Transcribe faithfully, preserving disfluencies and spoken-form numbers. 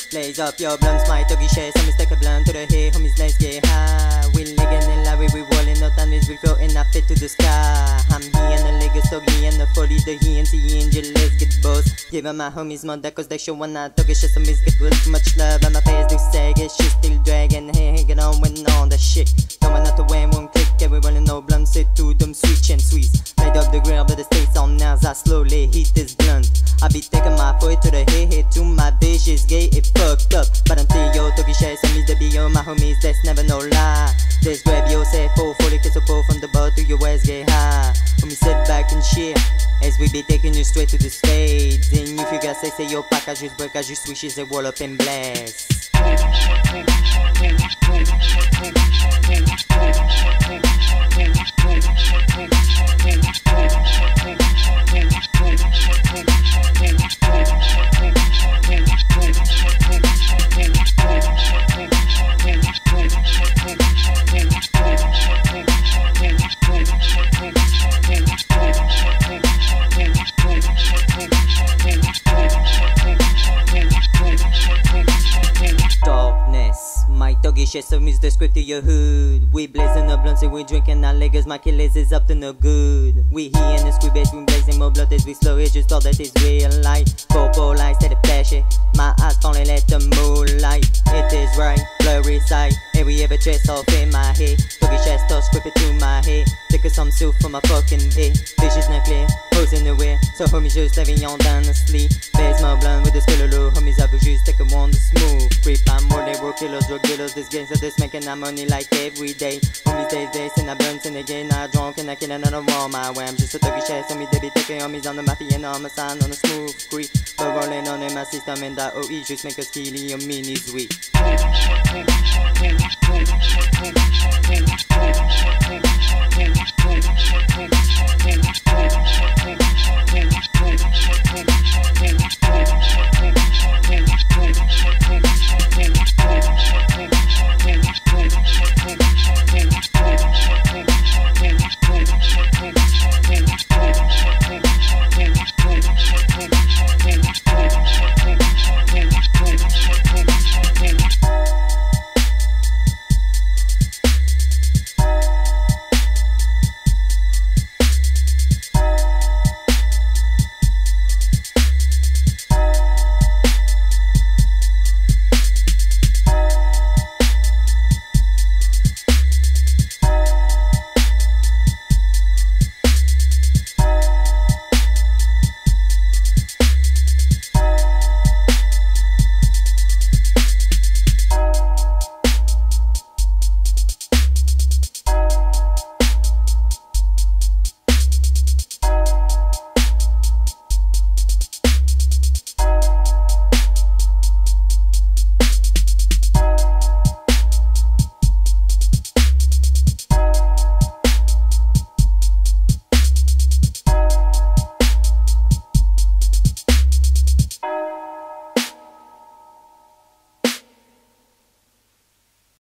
Blaze up your blunts, my doggy share. Some stick a blunt to the head, homies, let's get high. We liggin' in la way, we rollin' out and we floating up fit to the sky. I'm here and the Lagos doggy and the forty, the he and the angel, let's get boss. Give my homies more that cause they show one not doggy share. Some is get with much love and my face do say get shit still dragging. Hey, hey, get on when on the shit. Don't want not to win one click, everyone no blunts, say to them switch and squeeze. Light up the grill, but the states on now, I slowly heat this blunt. I be taking my foot to the head, head to my bitches, gay, it fucked up. But until yo, doggy share, some is the bio, my homies, that's never no lie. Let's grab your say four, forty kids pull from the bar to your waist, get high. Homies sit back and shit, as we be taking you straight to the stage. And if you guys say, say yo, pack, I just break, I just switches and wall up and blast. Some is the script to your hood. We blazing the blunts and we drinking our liquors. My killers is up to no good. We here in the squid bed, we blazing more blood as we slow. It's just all that is real light. Purple lights to the flashy. My eyes falling at the moonlight. It is right, blurry sight. Every ever dress off in my head. Doggy chest off, script it to my head. Taking some soup from my fucking head. Vision's not clear, posing the way. So homies just living on down the sleep. There's my blunt with the skill low. Homies I will just take a one to smooth creep. I'm more than work killers, drug dealers. This game so this making our money like every day. Homies days days and I blunts and again I drunk and I kill another one my way. I'm just a doggy chest. Homies they be taking homies on the mafia and on my sign on the smooth creep. But rolling on in my system and that O E just make us kill your mini sweet. We'll be right back.